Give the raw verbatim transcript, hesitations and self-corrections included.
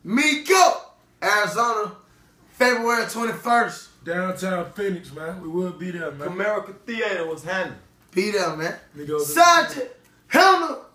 Miko, Arizona, February twenty-first. Downtown Phoenix, man. We will be there, man. Comerica Theater was handled. Be there, man. We go to- Sergeant Hunter.